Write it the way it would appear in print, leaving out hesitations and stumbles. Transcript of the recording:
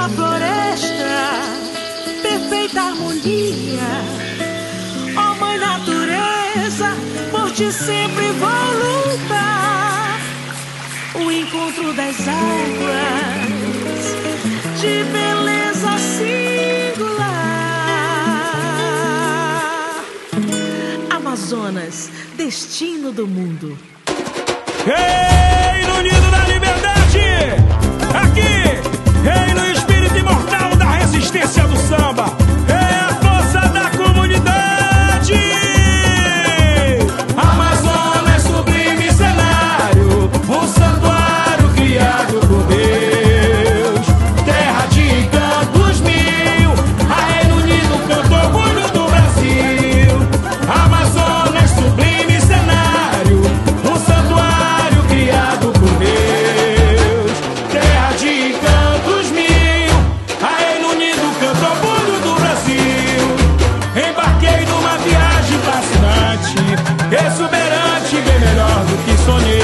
na floresta, perfeita harmonia. Ó Mãe Natureza, por ti sempre vou lutar. O encontro das águas, de beleza singular. Amazonas, destino do mundo. Reino Unido da Liberdade! Aqui, reino e espírito imortal da resistência do samba. É a força da comunidade. Amazonas, sublime cenário, um santuário criado por Deus. Terra de encantos mil, a Reino Unido canta orgulho do Brasil. Amazonas, sublime cenário, um santuário criado por Deus. Terra de encantos mil, a Reino Unido canta orgulho do Brasil. Embarquei numa viagem fascinante, exuberante, bem melhor do que sonhei.